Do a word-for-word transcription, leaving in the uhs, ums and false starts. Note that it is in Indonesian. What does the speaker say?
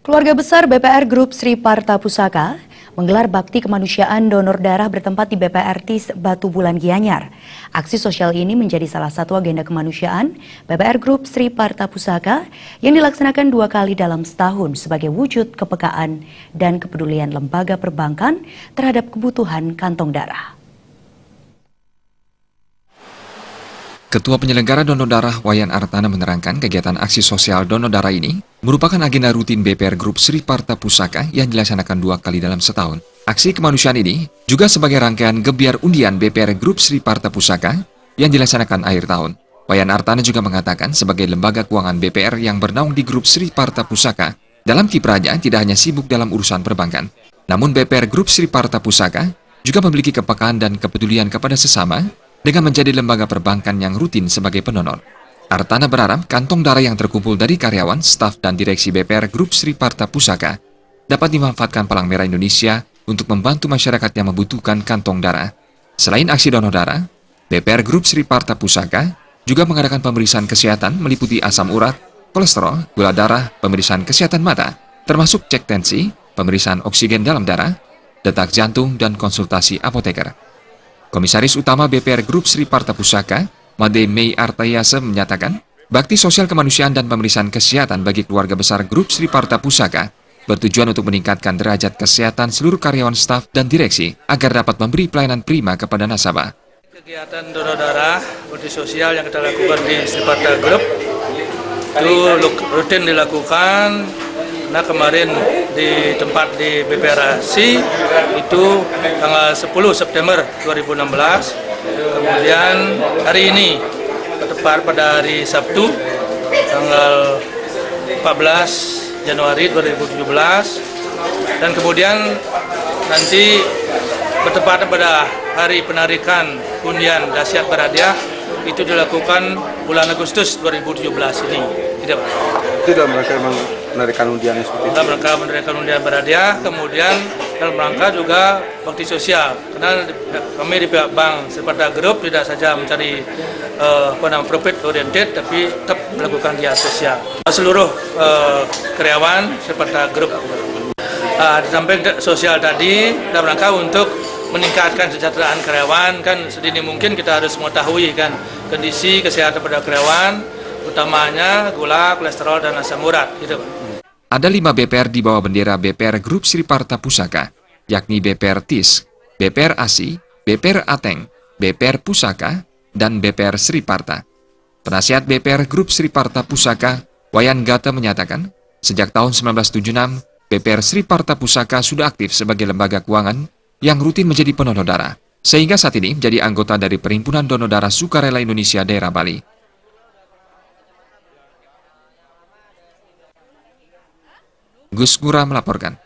Keluarga besar B P R Grup Sri Parta Pusaka menggelar bakti kemanusiaan donor darah bertempat di B P R T I S Batu Bulan Gianyar. Aksi sosial ini menjadi salah satu agenda kemanusiaan B P R Grup Sri Parta Pusaka yang dilaksanakan dua kali dalam setahun sebagai wujud kepekaan dan kepedulian lembaga perbankan terhadap kebutuhan kantong darah. Ketua Penyelenggara Donor Darah Wayan Artana menerangkan kegiatan aksi sosial donor darah ini merupakan agenda rutin B P R Grup Sri Parta Pusaka yang dilaksanakan dua kali dalam setahun. Aksi kemanusiaan ini juga sebagai rangkaian gebiar undian B P R Grup Sri Parta Pusaka yang dilaksanakan akhir tahun. Wayan Artana juga mengatakan sebagai lembaga keuangan B P R yang bernaung di Grup Sri Parta Pusaka, dalam kiprahnya tidak hanya sibuk dalam urusan perbankan, namun B P R Grup Sri Parta Pusaka juga memiliki kepekaan dan kepedulian kepada sesama dengan menjadi lembaga perbankan yang rutin sebagai pendonor. Artana berharap kantong darah yang terkumpul dari karyawan, staf, dan direksi B P R Grup Sri Parta Pusaka dapat dimanfaatkan Palang Merah Indonesia untuk membantu masyarakat yang membutuhkan kantong darah. Selain aksi donor darah, B P R Grup Sri Parta Pusaka juga mengadakan pemeriksaan kesehatan meliputi asam urat, kolesterol, gula darah, pemeriksaan kesehatan mata, termasuk cek tensi, pemeriksaan oksigen dalam darah, detak jantung, dan konsultasi apoteker. Komisaris Utama B P R Grup Sri Parta Pusaka, Made Mei Artayase menyatakan, bakti sosial kemanusiaan dan pemeriksaan kesehatan bagi keluarga besar Grup Sri Parta Pusaka bertujuan untuk meningkatkan derajat kesehatan seluruh karyawan staf dan direksi agar dapat memberi pelayanan prima kepada nasabah. Kegiatan donor darah bakti sosial yang kita lakukan di Sri Parta Group itu rutin dilakukan. Nah, kemarin di tempat di B P R A S I itu tanggal sepuluh September dua ribu enam belas. Kemudian hari ini tepat pada hari Sabtu tanggal empat belas Januari dua ribu tujuh belas, dan kemudian nanti bertepatan pada hari penarikan undian dahsyat berhadiah itu dilakukan bulan Agustus dua ribu tujuh belas ini. Tidak, Pak. Tidak, mereka memang menarikan undian seperti itu. Dalam rangka menarikan undian berhadiah, kemudian dalam rangka juga bakti sosial. Karena kami di pihak Bank Sri Parta Group tidak saja mencari uh, apa namanya profit oriented, tapi tetap melakukan kegiatan sosial. Seluruh uh, karyawan Sri Parta Group. Uh, di samping sosial tadi dalam rangka untuk meningkatkan kesejahteraan karyawan, kan sedini mungkin kita harus mengetahui kan kondisi kesehatan pada karyawan, utamanya gula, kolesterol, dan asam urat. Gitu. Ada lima B P R di bawah bendera B P R Grup Sri Parta Pusaka, yakni B P R T I S, B P R A S I, B P R Ateng, B P R Pusaka, dan B P R Sri Parta. Penasihat B P R Grup Sri Parta Pusaka, Wayan Gata menyatakan, sejak tahun seribu sembilan ratus tujuh puluh enam, B P R Sri Parta Pusaka sudah aktif sebagai lembaga keuangan yang rutin menjadi pendonor darah, sehingga saat ini menjadi anggota dari Perhimpunan Donor Darah Sukarela Indonesia Daerah Bali. Gus Ngurah melaporkan.